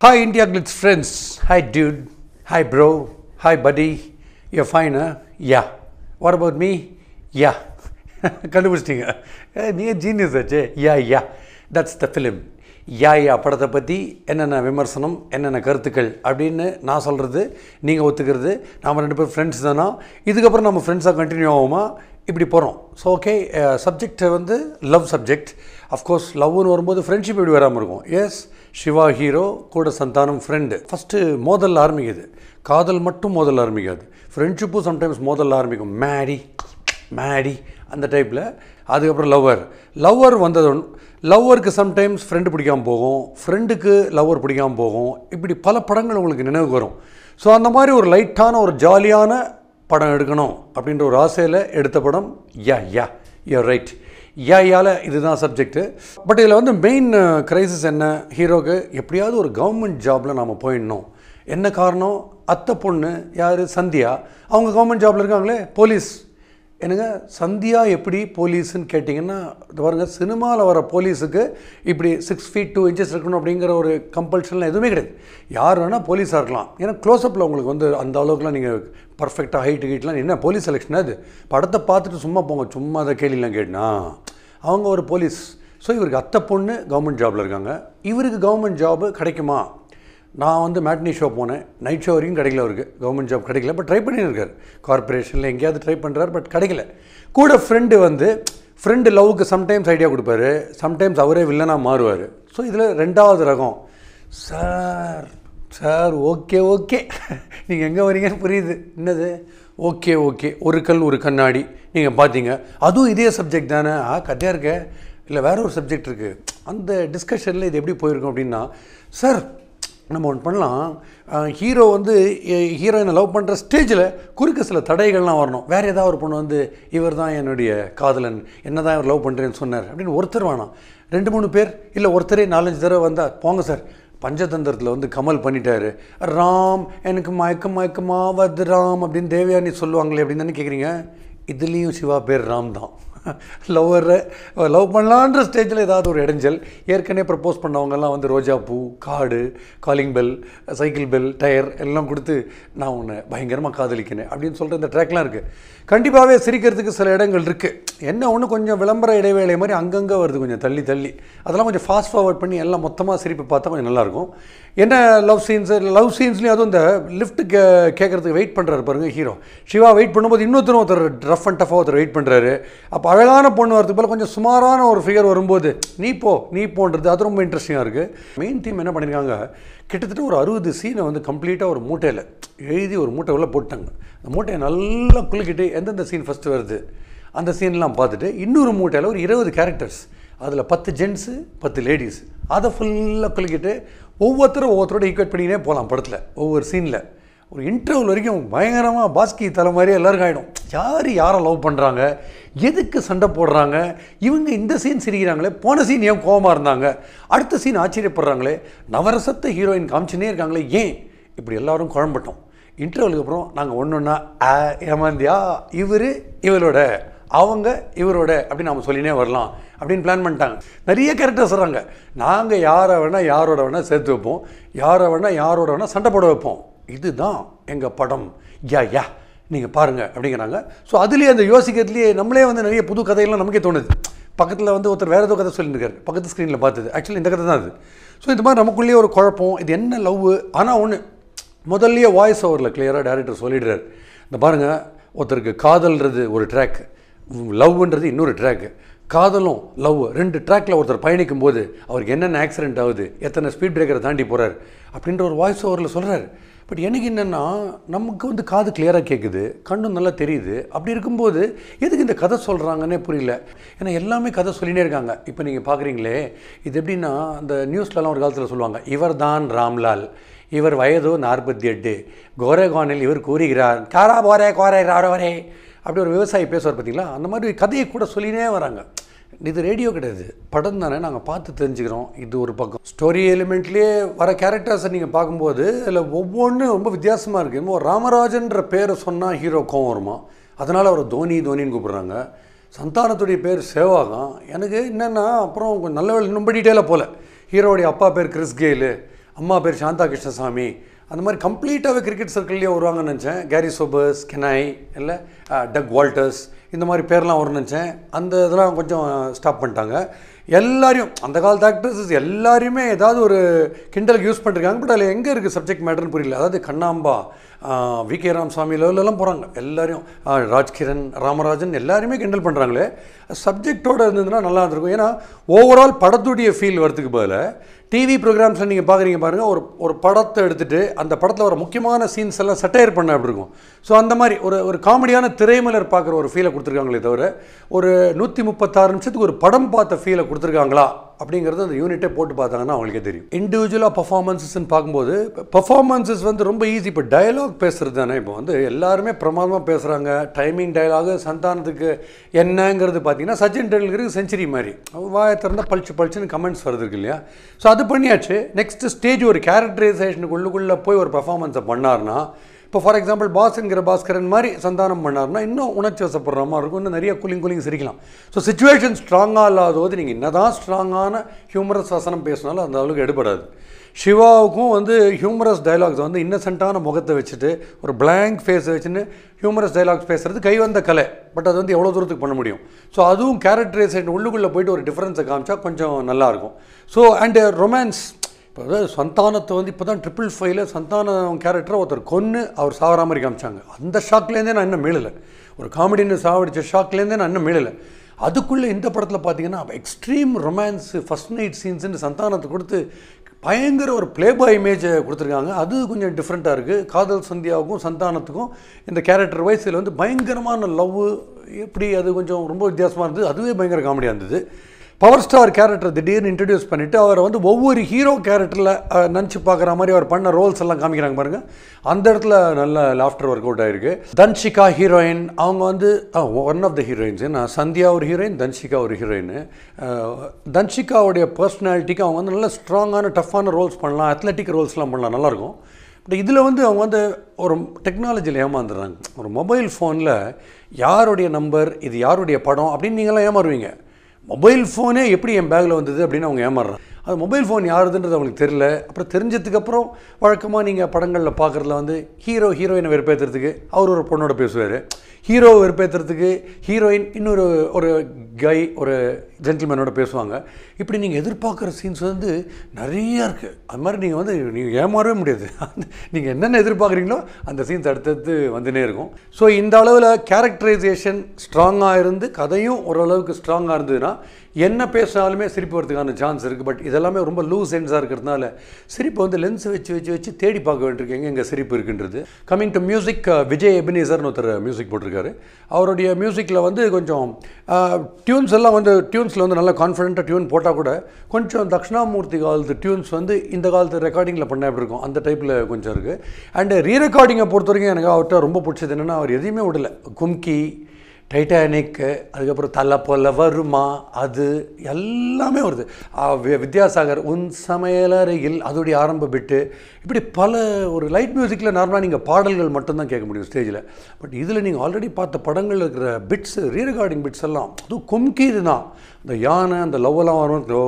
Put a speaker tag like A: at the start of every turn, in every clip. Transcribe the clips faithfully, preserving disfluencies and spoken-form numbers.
A: Hi India Glitz friends. Hi dude. Hi bro. Hi buddy. You're fine, huh? Yeah. What about me? Yeah. கண்டுபிடிச்சிட்டீங்க நீங்கள் genius ஆச்சே. யா yeah that's the film. யா யா படத்தை பற்றி என்னென்ன விமர்சனம் என்னென்ன கருத்துக்கள் அப்படின்னு நான் சொல்கிறது, நீங்கள் ஒத்துக்கிறது. நாம் ரெண்டு பேர் ஃப்ரெண்ட்ஸ் தானா, இதுக்கப்புறம் நம்ம ஃப்ரெண்ட்ஸாக கண்டினியூ ஆகுமா, இப்படி போகிறோம். ஸோ ஓகே, சப்ஜெக்ட் வந்து லவ் சப்ஜெக்ட். அஃப்கோர்ஸ் லவ்னு வரும்போது ஃப்ரெண்ட்ஷிப் எப்படி வராமல் இருக்கும். எஸ், சிவா ஹீரோ கூட சந்தானம் ஃப்ரெண்டு. ஃபஸ்ட்டு மோதல் ஆரம்பிக்குது. காதல் மட்டும் மோதல் ஆரம்பிக்காது, ஃப்ரெண்ட்ஷிப்பும் சம்டைம்ஸ் மோதல் ஆரம்பிக்கும். மேடி மேடி அந்த டைப்பில். அதுக்கப்புறம் லவ்வர் லவ்வர் வந்தது. லவ்வருக்கு சம்டைம்ஸ் ஃப்ரெண்டு பிடிக்காமல் போகும், ஃப்ரெண்டுக்கு லவ்வர் பிடிக்காமல் போகும். இப்படி பல படங்கள் உங்களுக்கு நினைவுக்கு வரும். ஸோ அந்த மாதிரி ஒரு லைட்டான ஒரு ஜாலியான படம் எடுக்கணும் அப்படின்ற ஒரு ஆசையில் எடுத்த படம் ya ya. You're right, ya யால இதுதான் சப்ஜெக்டு. பட் இதில் வந்து மெயின் க்ரைசிஸ் என்ன, ஹீரோக்கு எப்படியாவது ஒரு கவர்மெண்ட் ஜாபில் நாம் போயிடணும். என்ன காரணம், அத்தை பொண்ணு யார், சந்தியா, அவங்க கவர்மெண்ட் ஜாபில் இருக்காங்களே, போலீஸ். என்னங்க சந்தியா எப்படி போலீஸுன்னு கேட்டிங்கன்னா, இது பாருங்கள், சினிமாவில் வர போலீஸுக்கு இப்படி சிக்ஸ் ஃபீட் டூ இன்ச்சஸ் இருக்கணும் அப்படிங்கிற ஒரு கம்பல்ஷன்லாம் எதுவுமே கிடையாது. யார் வேணால் போலீஸாக இருக்கலாம். ஏன்னா க்ளோஸ்அப்பில் உங்களுக்கு வந்து அந்த அளவுக்குலாம் நீங்கள் பர்ஃபெக்டாக ஹைட்டு கீட்லாம் என்ன போலீஸ் செலெக்ஷன் அது. படத்தை பார்த்துட்டு சும்மா போங்க, சும்மா அதை கேள்விலாம் கேட்டுனா அவங்க ஒரு போலீஸ். ஸோ இவருக்கு அத்தை பொண்ணு கவர்மெண்ட் ஜாபில் இருக்காங்க. இவருக்கு கவர்மெண்ட் ஜாபு கிடைக்குமா? நான் வந்து மேட்னி ஷோ போனேன், நைட் ஷோ வரைக்கும் கிடைக்கல அவருக்கு, கவர்மெண்ட் ஜாப் கிடைக்கல. பட் ட்ரை பண்ணியிருக்கார், கார்பரேஷனில் எங்கேயாவது ட்ரை பண்ணுறாரு, பட் கிடைக்கல. கூட ஃப்ரெண்டு வந்து ஃப்ரெண்டு லவ்வுக்கு சம்டைம்ஸ் ஐடியா கொடுப்பாரு, சம்டைம்ஸ் அவரே வில்லனாக மாறுவார். ஸோ இதில் ரெண்டாவது ரகம். சார் சார் ஓகே ஓகே, நீங்கள் எங்கே வரீங்கன்னு புரியுது. என்னது ஓகே ஓகே, ஒரு கல் ஒரு கண்ணாடி நீங்கள் பார்த்தீங்க, அதுவும் இதே சப்ஜெக்ட் தானே. ஆ கதையாக இருக்க, இல்லை வேற ஒரு சப்ஜெக்ட் இருக்குது. அந்த டிஸ்கஷனில் இது எப்படி போயிருக்கோம் அப்படின்னா, சார் நம்ம ஒன்று பண்ணலாம், ஹீரோ வந்து ஹீரோயினை லவ் பண்ணுற ஸ்டேஜில் குறுக்க சில தடைகள்லாம் வரணும். வேறு ஏதாவது ஒரு பொண்ணு வந்து இவர் தான் என்னுடைய காதலன், என்ன தான் இவர் லவ் பண்ணுறேன்னு சொன்னார் அப்படின்னு ஒருத்தர் வேணாம், ரெண்டு மூணு பேர், இல்லை ஒருத்தரே நாலஞ்சு தடவை வந்தால் போங்க சார். பஞ்சதந்திரத்தில் வந்து கமல் பண்ணிட்டாரு, ராம் எனக்கு மயக்கம் மயக்கமாக வருது ராம் அப்படின்னு தேவயானி சொல்லுவாங்களே அப்படின்னு தானே கேட்குறீங்க. இதுலேயும் சிவா பேர் ராம் தான். லவ்வரை லவ் பண்ணலான்ற ஸ்டேஜில் ஏதாவது ஒரு இடைஞ்சல். ஏற்கனவே ப்ரப்போஸ் பண்ணவங்கெல்லாம் வந்து ரோஜா பூ, காடு, calling bell, cycle bell, tyre எல்லாம் கொடுத்து நான் உன்னை பயங்கரமாக காதலிக்கினேன் அப்படின்னு சொல்கிற இந்த ட்ராக்லாம் இருக்குது. கண்டிப்பாகவே சிரிக்கிறதுக்கு சில இடங்கள் இருக்குது. என்ன ஒன்று கொஞ்சம் விளம்பர இடைவேளை மாதிரி அங்கங்கே வருது, கொஞ்சம் தள்ளி தள்ளி. அதெல்லாம் கொஞ்சம் ஃபாஸ்ட் ஃபார்வர்ட் பண்ணி எல்லாம் மொத்தமாக சிரிப்பு பார்த்தா கொஞ்சம் நல்லாயிருக்கும். என்ன லவ் சீன்ஸு, லவ் சீன்ஸ்லேயும் அதுவும் இந்த லிஃப்ட்டு கே கேட்குறதுக்கு வெயிட் பண்ணுறாரு பாருங்கள் ஹீரோ. சிவா வெயிட் பண்ணும்போது இன்னொருத்தரும் ஒருத்தர் ரஃப் அண்ட் டஃபாக ஒருத்தர் வெயிட் பண்ணுறாரு. அப்போ அழகான பொண்ணு வரதுக்கு போல் கொஞ்சம் சுமாரான ஒரு ஃபிகர் வரும்போது நீ போ நீ போன்றது அது ரொம்ப இன்ட்ரெஸ்டிங்காக இருக்குது. மெயின் டீம் என்ன பண்ணியிருக்காங்க, கிட்டத்தட்ட ஒரு அறுபது சீனை வந்து கம்ப்ளீட்டாக ஒரு மூட்டையில் எழுதி ஒரு மூட்டை உள்ள போட்டாங்க. அந்த மூட்டையை நல்லா குலுக்கிட்டு எந்தெந்த சீன் ஃபஸ்ட்டு வருது அந்த சீன்லாம் பார்த்துட்டு இன்னொரு மூட்டையில் ஒரு இருபது கேரக்டர்ஸ், அதில் பத்து ஜென்ஸு பத்து லேடிஸ், அதை ஃபுல்லாக குலுக்கிட்டு ஒவ்வொருத்தரும் ஒவ்வொருத்தரோட ஈக்குவேட் பண்ணிக்கினே போகலாம் படத்தில். ஒவ்வொரு சீனில் ஒரு இன்டர்வல் வரைக்கும் பயங்கரமாக பாஸ்கி தலை மாதிரியே எல்லாருக்கும் ஆகிடும். யார் யாரை லவ் பண்ணுறாங்க, எதுக்கு சண்டை போடுறாங்க, இவங்க இந்த சீன் சிரிக்கிறாங்களே, போன சீன் ஏன் கோபமாக இருந்தாங்க, அடுத்த சீன் ஆச்சரியப்படுறாங்களே, நவரசத்தை ஹீரோயின் காமிச்சுனே இருக்காங்களே ஏன், இப்படி எல்லோரும் குழம்பட்டோம். இன்டர்வலுக்கு அப்புறம் நாங்கள் ஒன்று ஒன்றா ஏமாந்தியா இவர் இவரோட அவங்க இவரோட அப்படின்னு நம்ம சொல்லினே வரலாம் அப்படின்னு பிளான் பண்ணிட்டாங்க. நிறைய கேரக்டர்ஸ் வர்றாங்க. நாங்கள் யாரை வேணால் யாரோட வேணால் சேர்த்து வைப்போம், யாரை வேணால் யாரோட வேணால் சண்டை போட வைப்போம், இதுதான் எங்கள் படம், யா யா நீங்கள் பாருங்கள் அப்படிங்கிறாங்க. ஸோ அதுலேயே அந்த யோசிக்கிறதுலேயே நம்மளே வந்து நிறைய புது கதைகள்லாம் நமக்கே தோணுது. பக்கத்தில் வந்து ஒருத்தர் வேறு ஏதோ கதை சொல்லியிருக்காரு, பக்கத்து ஸ்க்ரீனில் பார்த்தது ஆக்சுவலி இந்த கதை தான் அது. ஸோ இந்த மாதிரி நமக்குள்ளேயே ஒரு குழப்பம், இது என்ன லவ். ஆனால் ஒன்று முதல்லையே வாய்ஸ் ஓவரில் கிளியராக டேரக்டர் சொல்லிடுறாரு. இந்த பாருங்கள், ஒருத்தருக்கு காதல்ன்றது ஒரு ட்ராக், லவ்ன்றது இன்னொரு ட்ராக்கு. காதலும் லவ் ரெண்டு ட்ராக்கில் ஒருத்தர் பயணிக்கும் போது அவருக்கு என்னென்ன ஆக்சிடென்ட் ஆகுது, எத்தனை ஸ்பீட் பிரேக்கரை தாண்டி போகிறார் அப்படின்ற ஒரு வாய்ஸ் ஓவரில் சொல்கிறார். பட் எனக்கு என்னென்னா, நமக்கு வந்து காது கிளியராக கேட்குது, கண்ணும் நல்லா தெரியுது. அப்படி இருக்கும்போது எதுக்கு இந்த கதை சொல்கிறாங்கன்னே புரியல. ஏன்னா எல்லாமே கதை சொல்லினே இருக்காங்க. இப்போ நீங்கள் பார்க்குறீங்களே, இது எப்படின்னா அந்த நியூஸ்லலாம் ஒரு காலத்தில் சொல்லுவாங்க, இவர் தான் ராம்லால், இவர் வயதோ நாற்பத்தி எட்டு, கோரேகானில் இவர் கூறுகிறார் காரா போரே கோரே ராரோரே அப்படி ஒரு விவசாயி பேசுவார் பார்த்தீங்களா, அந்த மாதிரி கதையை கூட சொல்லினே வராங்க. இது ரேடியோ கிடையாது, படம் தானே, நாங்கள் பார்த்து தெரிஞ்சுக்கிறோம். இது ஒரு பக்கம். ஸ்டோரி எலிமெண்ட்லேயே வர கேரக்டர்ஸை நீங்கள் பார்க்கும்போது அதில் ஒவ்வொன்றும் ரொம்ப வித்தியாசமாக இருக்குது. இன்னும் ராமராஜன்ற பேரை சொன்னால் ஹீரோ கோவம் வருமா, அதனால் அவர் தோனி தோனின்னு கூப்பிட்றாங்க. சந்தானத்துடைய பேர் சேவாகம். எனக்கு என்னென்னா அப்புறம் கொஞ்சம் நல்ல வேலை இன்னும் டீட்டெயிலாக போகல. ஹீரோடைய அப்பா பேர் கிறிஸ் கெயிலு, அம்மா பேர் சாந்தா கிருஷ்ணசாமி, அந்த மாதிரி கம்ப்ளீட்டாகவே கிரிக்கெட் சர்க்கிள்லேயே வருவாங்கன்னு நினச்சேன். கேரி சோபர்ஸ், கெனாய், இல்லை டக் வால்டர்ஸ், இந்த மாதிரி பேர்லாம் வரும்னு நினச்சேன். அந்த இதெல்லாம் கொஞ்சம் ஸ்டாப் பண்ணிட்டாங்க. எல்லாரையும் அந்த காலத்து ஆக்டர்ஸஸ் எல்லாரையுமே ஏதாவது ஒரு கிண்டலுக்கு யூஸ் பண்ணிருக்காங்க. பட் அதில் எங்கே இருக்குது சப்ஜெக்ட் மேட்டர்னு புரியல. அதாவது கண்ணாம்பா, வி கே ராமசாமி லெவலெல்லாம் போகிறாங்க. எல்லாரையும் ராஜ்கிரண், ராமராஜன் எல்லாருமே கிண்டல் பண்ணுறாங்களே. சப்ஜெக்டோடு இருந்ததுன்னா நல்லா இருந்திருக்கும். ஏன்னா ஓவரால் படத்துடைய ஃபீல் வரதுக்கு பதில் டிவி ப்ரோக்ராம்ஸில் நீங்கள் பார்க்குறீங்க பாருங்கள், ஒரு ஒரு படத்தை எடுத்துகிட்டு அந்த படத்தில் வர முக்கியமான சீன்ஸ் எல்லாம் சட்டையர் பண்ண அப்படி இருக்கும். ஸோ அந்த மாதிரி ஒரு ஒரு காமெடியான திரைமலர் பார்க்குற ஒரு ஃபீலை கொடுத்துருக்காங்களே தவிர ஒரு நூற்றி முப்பத்தாறு நிமிஷத்துக்கு ஒரு படம் பார்த்த ஃபீலை கொடுத்துருக்காங்களா அப்படிங்கிறது அந்த யூனிட்டே போட்டு பார்த்தாங்கன்னா அவங்களுக்கே தெரியும். இண்டிவிஜுவலாக பர்ஃபார்மன்ஸஸ்ன்னு பார்க்கும்போது பர்ஃபார்மன்ஸஸ் வந்து ரொம்ப ஈஸி. இப்போ டயலாக் பேசுகிறது தானே. இப்போ வந்து எல்லாருமே பிரமாதமாக பேசுகிறாங்க. டைமிங் டயலாகு சந்தானத்துக்கு என்னங்கிறது பார்த்தீங்கன்னா சச்சின் டெண்டுல்கருக்கு செஞ்சுரி மாதிரி வாயை திறந்தால் பளிச்சு பளிச்சுன்னு கமெண்ட்ஸ் வருது இருக்கு இல்லையா. ஸோ அது பண்ணியாச்சு. நெக்ஸ்ட் ஸ்டேஜ் ஒரு கேரக்டரைசேஷனுக்குள்ளுக்குள்ளே போய் ஒரு பர்ஃபார்மன்ஸை பண்ணார்னா, இப்போ ஃபார் எக்ஸாம்பிள் பாஸ்ங்கிற பாஸ்கரன் மாதிரி சந்தானம் பண்ணார்னா இன்னும் உணர்ச்சி வசப்படுற மாதிரி இருக்கும். இன்னும் நிறைய கூலிங் கூலிங் சிரிக்கலாம். ஸோ சிச்சுவேஷன் ஸ்ட்ராங்காக இல்லாத போது நீங்கள் என்ன தான் ஸ்ட்ராங்கான ஹியூமரஸ் வசனம் பேசினாலும் அந்த அளவுக்கு எடுபடாது. சிவாவுக்கும் வந்து ஹியூமரஸ் டைலாக்ஸ் வந்து இன்னசென்ட்டான முகத்தை வச்சுட்டு ஒரு பிளாங்க் ஃபேஸை வச்சுன்னு ஹியூமரஸ் டைலாக்ஸ் பேசுகிறது கை வந்த கலை. பட் அது வந்து எவ்வளோ தூரத்துக்கு பண்ண முடியும். ஸோ அதுவும் கேரக்டரைசேஷன் உள்ளுக்குள்ளே போயிட்டு ஒரு டிஃப்ரென்ஸை காமிச்சா கொஞ்சம் நல்லாயிருக்கும். ஸோ அண்டு ரொமான்ஸ், இப்போ அதாவது சந்தானத்தை வந்து இப்போ தான் ட்ரிபிள் ஃபைவ்ல சந்தானம் கேரக்டரை ஒருத்தர் கொன்று அவர் சாகிற மாதிரி காமிச்சாங்க. அந்த ஷாக்லேருந்தே நான் இன்னும் மீளலை. ஒரு காமெடின்னு சாவடிச்ச ஷாக்லேருந்தே நான் இன்னும் மீளலை. அதுக்குள்ளே இந்த படத்தில் பார்த்தீங்கன்னா எக்ஸ்ட்ரீம் ரொமான்ஸ் ஃபஸ்ட் நைட் சீன்ஸுன்னு சந்தானத்தை கொடுத்து பயங்கர ஒரு ப்ளே பாய் இமேஜை கொடுத்துருக்காங்க. அது கொஞ்சம் டிஃப்ரெண்ட்டாக இருக்குது. காதல் சந்தியாவுக்கும் சந்தானத்துக்கும் இந்த கேரக்டர் வைஸ் இதில் வந்து பயங்கரமான லவ் எப்படி அது கொஞ்சம் ரொம்ப வித்தியாசமாக இருந்தது. அதுவே பயங்கர காமெடியாக இருந்தது. பவர் ஸ்டார் கேரக்டர் திடீர்னு இன்ட்ரடியூஸ் பண்ணிவிட்டு அவரை வந்து ஒவ்வொரு ஹீரோ கேரக்டரில் நினச்சி பார்க்குற மாதிரி அவர் பண்ண ரோல்ஸ் எல்லாம் காமிக்கிறாங்க பாருங்கள். அந்த இடத்துல நல்ல லாஃப்டர் ஒர்க் அவுட் ஆகிருக்கு. தன்சிகா ஹீரோயின், அவங்க வந்து ஒன் ஆஃப் த ஹீரோயின்ஸ். ஏன்னா சந்தியா ஒரு ஹீரோயின், தன்சிகா ஒரு ஹீரோயின். தன்சிகாவுடைய பர்சனாலிட்டிக்கு அவங்க வந்து நல்ல ஸ்ட்ராங்கான டஃப்பான ரோல்ஸ் பண்ணலாம், அத்லட்டிக் ரோல்ஸ்லாம் பண்ணலாம், நல்லாயிருக்கும். பட் இதில் வந்து அவங்க வந்து ஒரு டெக்னாலஜியில் ஏமாந்துடுறாங்க. ஒரு மொபைல் ஃபோனில் யாருடைய நம்பர், இது யாருடைய படம் அப்படின்னு நீங்களாம் ஏமாறுவீங்க. மொபைல் ஃபோனே எப்படி என் பேக்கில் வந்தது அப்படின்னு அவங்க ஏமாறுறாங்க. அது மொபைல் ஃபோன் யாருதுன்றது அவங்களுக்கு தெரியல. அப்புறம் தெரிஞ்சதுக்கப்புறம் வழக்கமாக நீங்கள் படங்களில் பார்க்குறதுல வந்து ஹீரோ ஹீரோயினை வெறுப்பேற்றுறதுக்கு அவர் ஒரு பொண்ணோட பேசுவார், ஹீரோவை வெறுப்பேற்றுறதுக்கு ஹீரோயின் இன்னொரு ஒரு கை ஒரு ஜென்டில்மேனோட பேசுவாங்க. இப்படி நீங்கள் எதிர்பார்க்குற சீன்ஸ் வந்து நிறையா இருக்குது. அது மாதிரி நீங்கள் வந்து நீங்கள் ஏமாறவே முடியாது. நீங்கள் என்னென்ன எதிர்பார்க்குறீங்களோ அந்த சீன்ஸ் அடுத்தடுத்து வந்துனே இருக்கும். ஸோ இந்த அளவில் கேரக்டரைசேஷன் ஸ்ட்ராங்காக இருந்து கதையும் ஓரளவுக்கு ஸ்ட்ராங்காக இருந்ததுன்னா என்ன பேசினாலுமே சிரிப்பு வரதுக்கான சான்ஸ் இருக்குது. பட் இதெல்லாமே ரொம்ப லூஸ் சென்ஸாக இருக்கிறதுனால சிரிப்பு வந்து லென்ஸை வச்சு வச்சு வச்சு தேடி பார்க்க வேண்டியிருக்கு எங்கே எங்கே சிரிப்பு இருக்குன்றது. கம்மிங் டு மியூசிக், விஜய் எபினேசர்னு ஒருத்தர் மியூசிக் போட்டிருக்காரு. அவருடைய மியூசிக்கில் வந்து கொஞ்சம் டியூன்ஸ் எல்லாம் வந்து டியூன்ஸில் வந்து நல்லா கான்ஃபிடென்ட்டாக டியூன் போட்டால் கூட கொஞ்சம் தக்ஷணாமூர்த்தி காலத்து டியூன்ஸ் வந்து இந்த காலத்து ரெக்கார்டிங்கில் பண்ண எப்படி இருக்கும் அந்த டைப்பில் கொஞ்சம் இருக்குது. அண்டு ரீ ரெக்கார்டிங்கை பொறுத்த வரைக்கும் எனக்கு அவர்கிட்ட ரொம்ப பிடிச்சது என்னென்னா அவர் எதையுமே விடலை. கும்கி, டைட்டானிக்கு, அதுக்கப்புறம் தலை போல வருமா, அது எல்லாமே வருது. வித்யாசாகர் உன் சமையலறையில் அதோடைய ஆரம்ப பிட்டு, இப்படி பல ஒரு லைட் மியூசிக்கில் நார்மலாக நீங்கள் பாடல்கள் மட்டும்தான் கேட்க முடியும் ஸ்டேஜில். பட் இதில் நீங்கள் ஆல்ரெடி பார்த்த படங்கள் இருக்கிற பிட்ஸு, ரீ ரெக்கார்டிங் பிட்ஸ் எல்லாம் அதுவும் கும்கி இது தான். அந்த யானை அந்த லவ்வெல்லாம் வரும், ஓ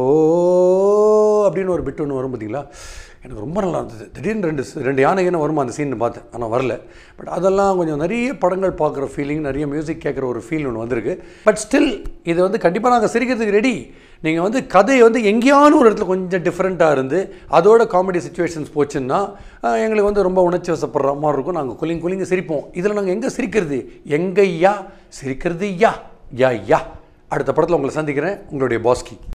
A: அப்படின்னு ஒரு பிட் ஒன்று வரும் பார்த்தீங்களா, எனக்கு ரொம்ப நல்லா இருந்தது. திடீர்னு ரெண்டு ரெண்டு யானைன்னு வருமா அந்த சீன் பார்த்தேன், ஆனால் வரல. பட் அதெல்லாம் கொஞ்சம் நிறைய படங்கள் பார்க்குற ஃபீலிங், நிறைய மியூசிக் கேட்குற ஒரு ஃபீல் ஒன்று வந்திருக்கு. பட் ஸ்டில் இது வந்து கண்டிப்பாக நாங்கள் சிரிக்கிறதுக்கு ரெடி. நீங்கள் வந்து கதையை வந்து எங்கேயானு ஒரு இடத்துல கொஞ்சம் டிஃப்ரெண்ட்டாக இருந்து அதோட காமெடி சுச்சுவேஷன்ஸ் போச்சுன்னா எங்களுக்கு வந்து ரொம்ப உணர்ச்சி வசப்படுற மாதிரி இருக்கும். நாங்கள் குலிங் குலிங்க சிரிப்போம். இதில் நாங்கள் எங்கே சிரிக்கிறது, எங்கய்யா சிரிக்கிறது யா யா யா. அடுத்த படத்தில் உங்களை சந்திக்கிறேன். உங்களுடைய பாஸ்கி.